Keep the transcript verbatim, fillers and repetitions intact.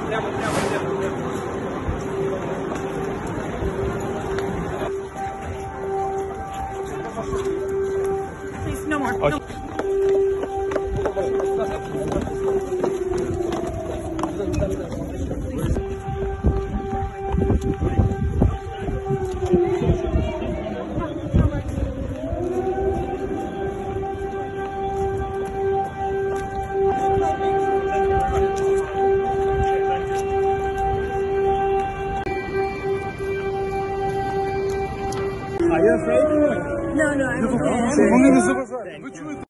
Please, no more. No. Are you afraid? No, no, I'm okay. Вони не заважають. Ви чуєте?